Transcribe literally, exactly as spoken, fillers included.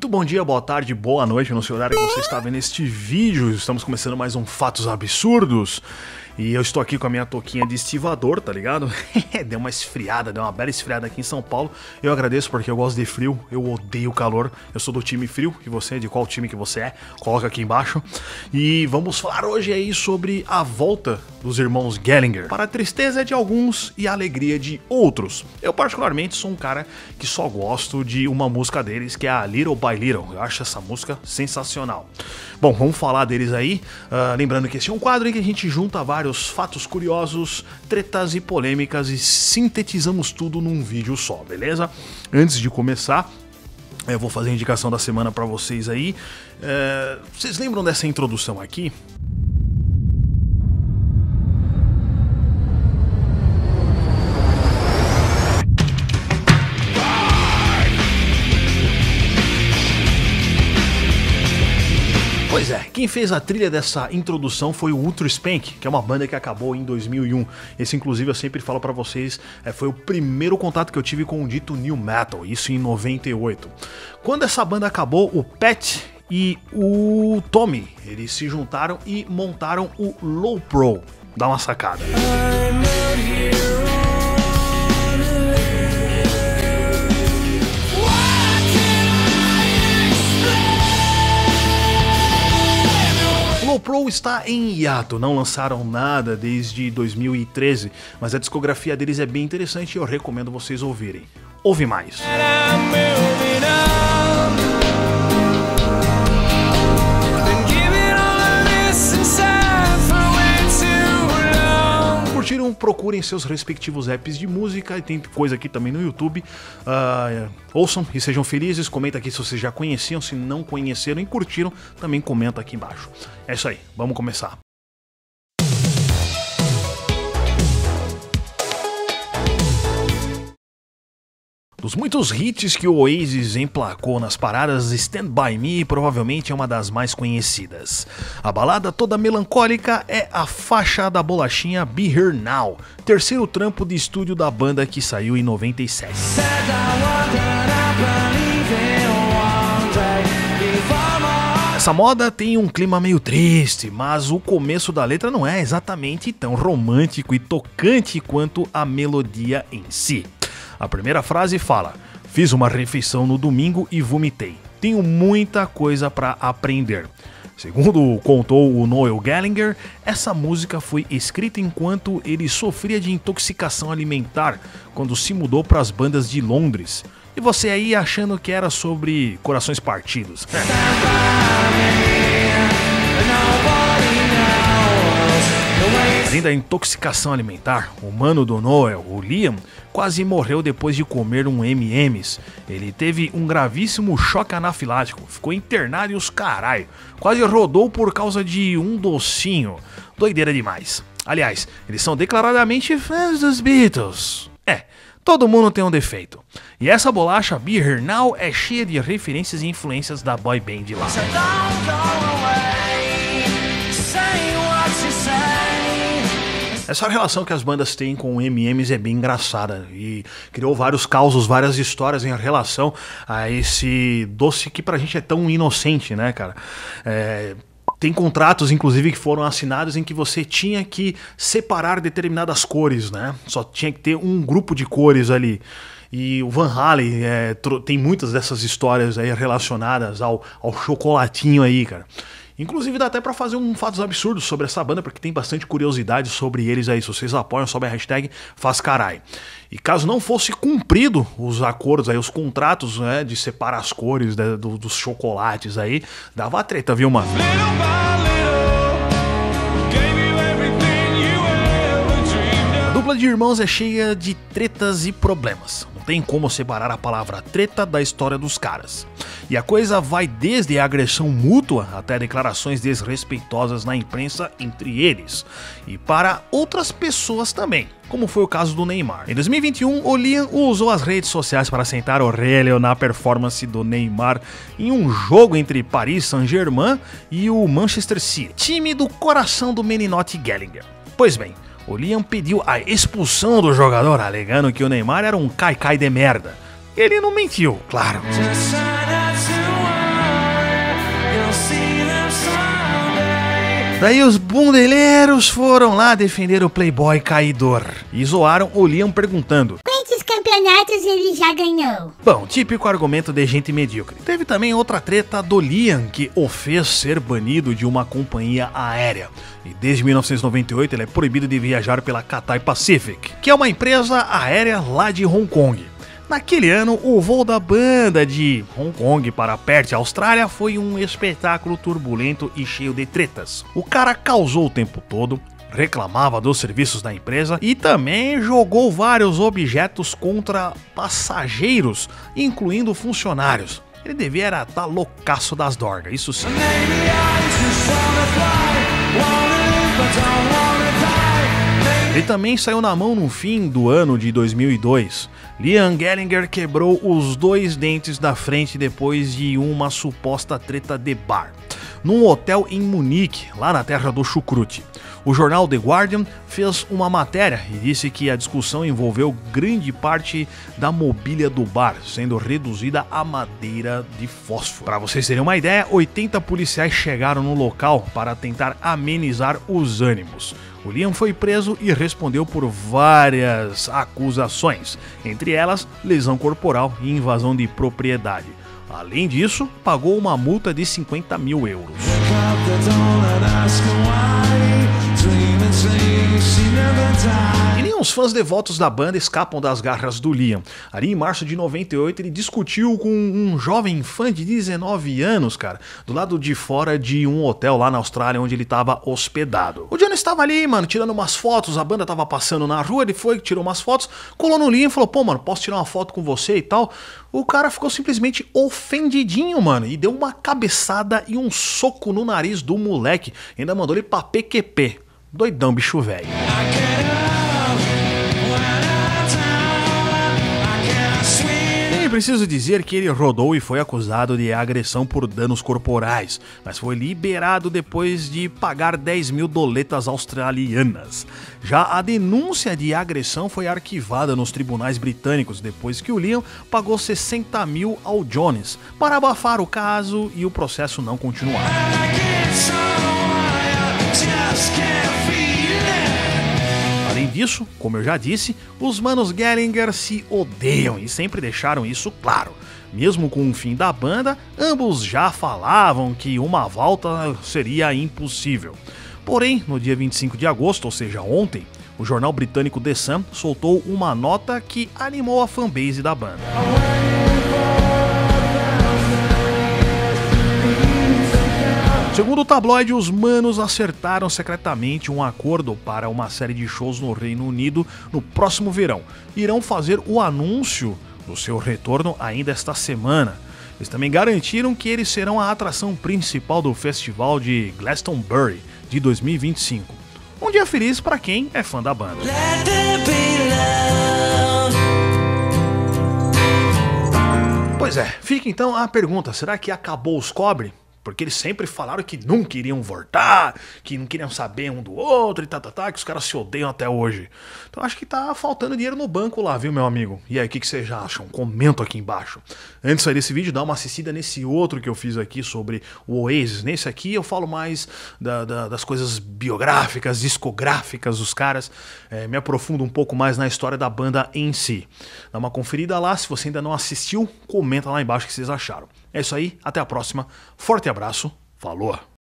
bom dia, boa tarde, boa noite, no seu horário que você está vendo este vídeo. Estamos começando mais um Fatos Absurdos. E eu estou aqui com a minha touquinha de estivador, tá ligado? Deu uma esfriada, deu uma bela esfriada aqui em São Paulo. Eu agradeço porque eu gosto de frio, eu odeio calor. Eu sou do time frio, e você, de qual time que você é? Coloca aqui embaixo. E vamos falar hoje aí sobre a volta dos irmãos Gallagher, para a tristeza de alguns e a alegria de outros. Eu particularmente sou um cara que só gosto de uma música deles, que é a Little by Little. Eu acho essa música sensacional. Bom, vamos falar deles aí. Uh, lembrando que esse é um quadro em que a gente junta vários fatos curiosos, tretas e polêmicas e sintetizamos tudo num vídeo só, beleza? Antes de começar, eu vou fazer a indicação da semana pra vocês aí. É, vocês lembram dessa introdução aqui? Pois é, quem fez a trilha dessa introdução foi o Ultra Spank, que é uma banda que acabou em dois mil e um. Esse, inclusive, eu sempre falo pra vocês, é, foi o primeiro contato que eu tive com o dito New Metal, isso em noventa e oito. Quando essa banda acabou, o Pat e o Tommy, eles se juntaram e montaram o Low Pro. Dá uma sacada. O Low Pro está em hiato, não lançaram nada desde dois mil e treze, mas a discografia deles é bem interessante e eu recomendo vocês ouvirem. Ouve mais. Curtiram? Procurem seus respectivos apps de música, e tem coisa aqui também no YouTube. Uh, ouçam e sejam felizes. Comenta aqui se vocês já conheciam, se não conheceram e curtiram, também comenta aqui embaixo. É isso aí, vamos começar. Dos muitos hits que o Oasis emplacou nas paradas, Stand By Me provavelmente é uma das mais conhecidas. A balada toda melancólica é a faixa da bolachinha Be Here Now, terceiro trampo de estúdio da banda que saiu em noventa e sete. Essa moda tem um clima meio triste, mas o começo da letra não é exatamente tão romântico e tocante quanto a melodia em si. A primeira frase fala: fiz uma refeição no domingo e vomitei. Tenho muita coisa para aprender. Segundo contou o Noel Gallagher, essa música foi escrita enquanto ele sofria de intoxicação alimentar quando se mudou para as bandas de Londres. E você aí achando que era sobre corações partidos. Além da intoxicação alimentar, o mano do Noel, o Liam, quase morreu depois de comer um M e M's. Ele teve um gravíssimo choque anafilático, ficou internado e os caralho. Quase rodou por causa de um docinho. Doideira demais. Aliás, eles são declaradamente fãs dos Beatles. É, todo mundo tem um defeito. E essa bolacha Be Here Now é cheia de referências e influências da boy band lá. Essa relação que as bandas têm com M e M's é bem engraçada e criou vários causos, várias histórias em relação a esse doce que pra gente é tão inocente, né, cara? É... Tem contratos, inclusive, que foram assinados em que você tinha que separar determinadas cores, né? Só tinha que ter um grupo de cores ali. E o Van Halen é, tem muitas dessas histórias aí relacionadas ao, ao chocolatinho aí, cara. Inclusive dá até pra fazer um fatos absurdos sobre essa banda, porque tem bastante curiosidade sobre eles aí. Se vocês apoiam, sobe a hashtag FazCarai. E caso não fosse cumprido os acordos aí, os contratos, né, de separar as cores, né, do, dos chocolates aí, dava treta, viu, mano? A dupla de irmãos é cheia de tretas e problemas. Não tem como separar a palavra treta da história dos caras. E a coisa vai desde a agressão mútua até declarações desrespeitosas na imprensa entre eles. E para outras pessoas também, como foi o caso do Neymar. Em dois mil e vinte e um, o Liam usou as redes sociais para sentar o relho na performance do Neymar em um jogo entre Paris Saint-Germain e o Manchester City, time do coração do meninote Gallagher. Pois bem, o Liam pediu a expulsão do jogador, alegando que o Neymar era um caicai de merda. Ele não mentiu, claro. Daí os bundeleiros foram lá defender o playboy caidor e zoaram o Liam perguntando: quantos campeonatos ele já ganhou? Bom, típico argumento de gente medíocre. Teve também outra treta do Liam que o fez ser banido de uma companhia aérea. E desde mil novecentos e noventa e oito ele é proibido de viajar pela Cathay Pacific, que é uma empresa aérea lá de Hong Kong. Naquele ano, o voo da banda de Hong Kong para Perth, Austrália, foi um espetáculo turbulento e cheio de tretas. O cara causou o tempo todo, reclamava dos serviços da empresa e também jogou vários objetos contra passageiros, incluindo funcionários. Ele devia estar tá loucaço das dorgas, isso sim. Ele também saiu na mão no fim do ano de dois mil e dois. Liam Gallagher quebrou os dois dentes da frente depois de uma suposta treta de bar, num hotel em Munique, lá na terra do chucrute. O jornal The Guardian fez uma matéria e disse que a discussão envolveu grande parte da mobília do bar, sendo reduzida a madeira de fósforo. Para vocês terem uma ideia, oitenta policiais chegaram no local para tentar amenizar os ânimos. O Liam foi preso e respondeu por várias acusações, entre elas lesão corporal e invasão de propriedade. Além disso, pagou uma multa de cinquenta mil euros. E nem os fãs devotos da banda escapam das garras do Liam. Ali em março de noventa e oito ele discutiu com um jovem fã de dezenove anos, cara, do lado de fora de um hotel lá na Austrália onde ele estava hospedado. O Johnny estava ali, mano, tirando umas fotos, a banda tava passando na rua, ele foi, tirou umas fotos, colou no Liam e falou: pô, mano, posso tirar uma foto com você e tal? O cara ficou simplesmente ofendidinho, mano, e deu uma cabeçada e um soco no nariz do moleque, ainda mandou ele pra P Q P. Doidão, bicho velho. Nem preciso dizer que ele rodou e foi acusado de agressão por danos corporais, mas foi liberado depois de pagar dez mil doletas australianas. Já a denúncia de agressão foi arquivada nos tribunais britânicos depois que o Liam pagou sessenta mil ao Jones para abafar o caso e o processo não continuar. Além disso, como eu já disse, os manos Gallagher se odeiam e sempre deixaram isso claro. Mesmo com o fim da banda, ambos já falavam que uma volta seria impossível. Porém, no dia vinte e cinco de agosto, ou seja, ontem, o jornal britânico The Sun soltou uma nota que animou a fanbase da banda. Segundo o tabloide, os manos acertaram secretamente um acordo para uma série de shows no Reino Unido no próximo verão. Irão fazer o anúncio do seu retorno ainda esta semana. Eles também garantiram que eles serão a atração principal do festival de Glastonbury de dois mil e vinte e cinco. Um dia feliz para quem é fã da banda. Pois é, fica então a pergunta, será que acabou os cobre? Porque eles sempre falaram que nunca iriam voltar, que não queriam saber um do outro e tá, tá, tá, que os caras se odeiam até hoje. Então acho que tá faltando dinheiro no banco lá, viu, meu amigo? E aí, o que, que vocês já acham? Comenta aqui embaixo. Antes de sair desse vídeo, dá uma assistida nesse outro que eu fiz aqui sobre o Oasis. Nesse aqui eu falo mais da, da, das coisas biográficas, discográficas dos caras. É, me aprofundo um pouco mais na história da banda em si. Dá uma conferida lá, se você ainda não assistiu, comenta lá embaixo o que vocês acharam. É isso aí, até a próxima. Forte abraço, falou!